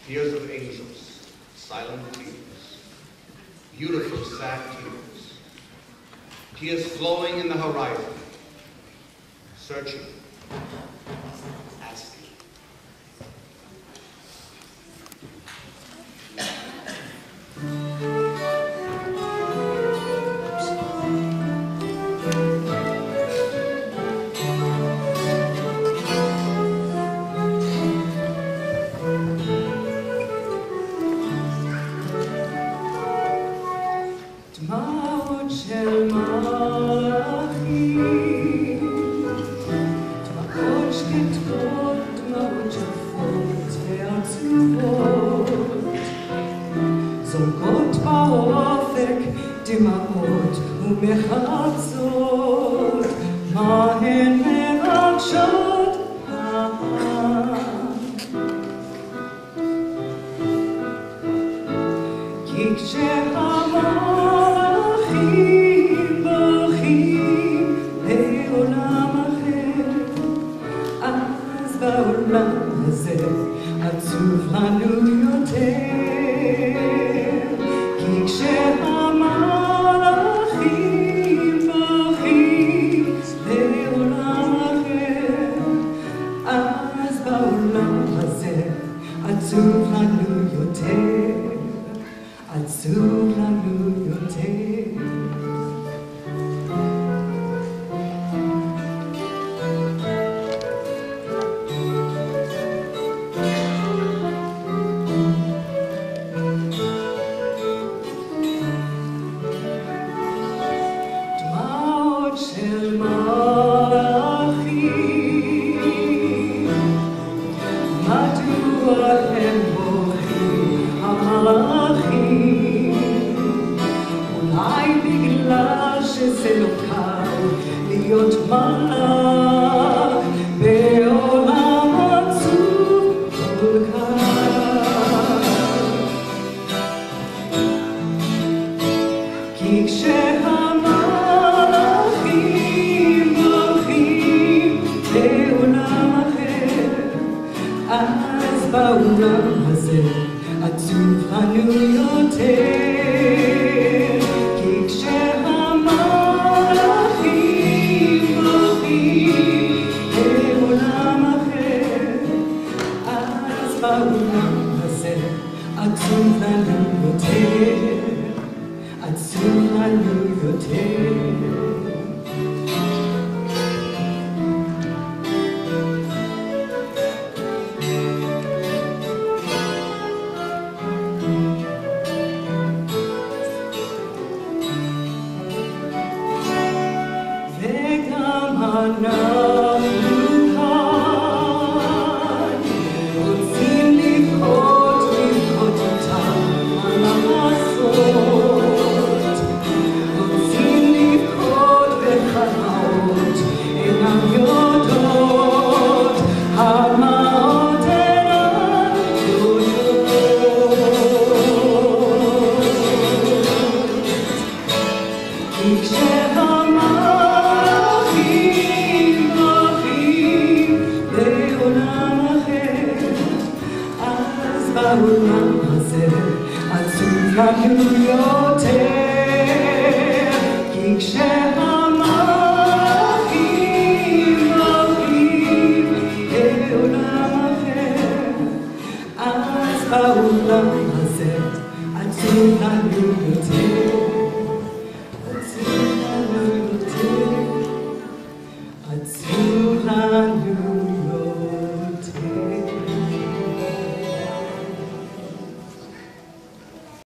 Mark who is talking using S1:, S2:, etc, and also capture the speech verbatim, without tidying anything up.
S1: tears of angels, silent tears, beautiful sad tears, tears flowing in the horizon, searching, asking.
S2: דמעות של מלאכים, דמעות שקטות, דמעות שפות ועצובות, זולגות באופק דמעות ומחצות, מה הן מבקשות כי כשהמלאכים בוכים לעולם אחר, אז בעולם הזה עצוב לנו יותר. כי כשהמלאכים בוכים לעולם אחר, אז בעולם הזה עצוב לנו יותר. עצוב לנו יותר. דמעות של מלאכים, מדוע הם בוכים המלאכים? אולי בגלל שזה לא קל להיות מלאך בעולם עצוב כל כך. כי כשהמלאכים בוכים לעולם אחר, אז בעולם הזה עצוב לנו יותר. כי כשהמלאכים בוכים לעולם אחר, אז בעולם הזה עצוב לנו יותר. עצוב לנו יותר. וגם אנחנו כאן רוצים לבכות, לבכות אותם על המסעות, רוצים לבכות בחלמות אינם יודעות, הדמעות אינן יודעות. כי כשהמלאכים בוכים לעולם אחר, אז בעולם הזה עצוב לנו יותר. כי כשהמלאכים בוכים לעולם אחר, אז בעולם הזה עצוב לנו